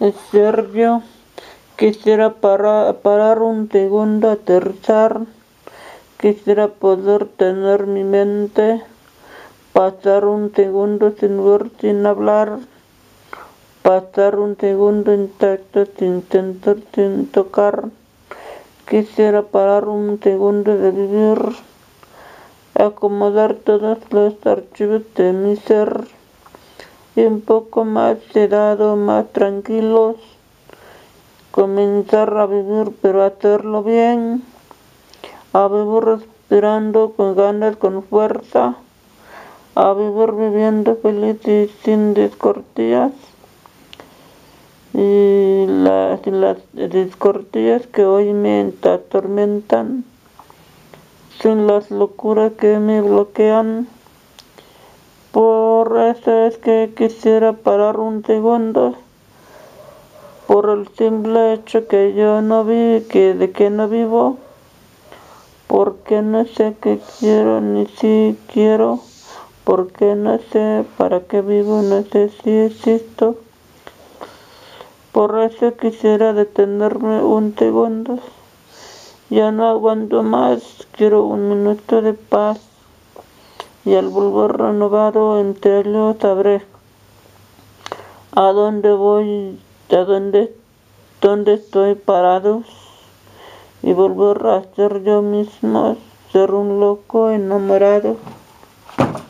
Sergio, quisiera parar un segundo, aterrizar. Quisiera poder tener mi mente, pasar un segundo sin ver, sin hablar, pasar un segundo intacto sin sentir, sin tocar. Quisiera parar un segundo de vivir, acomodar todos los archivos de mi ser y un poco más sedado, más tranquilos, comenzar a vivir pero hacerlo bien, a vivir respirando con ganas, con fuerza, a vivir viviendo feliz y sin discordias, y las discordias que hoy me atormentan, sin las locuras que me bloquean. Por eso es que quisiera parar un segundo, por el simple hecho que yo no vi, de que no vivo, porque no sé qué quiero ni si quiero, porque no sé para qué vivo, no sé si existo. Por eso quisiera detenerme un segundo. Ya no aguanto más, quiero un minuto de paz. Y al volver renovado entre ellos sabré a dónde voy, dónde estoy parado, y volver a ser yo mismo, ser un loco enamorado.